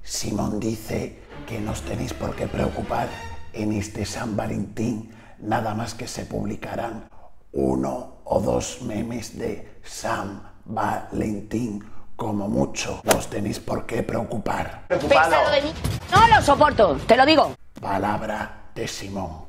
Simón dice que no os tenéis por qué preocupar en este San Valentín, nada más que se publicarán 1 o 2 memes de San Valentín, como mucho. No os tenéis por qué preocupar. Pesado de mí. No lo soporto, te lo digo. Palabra de Simón.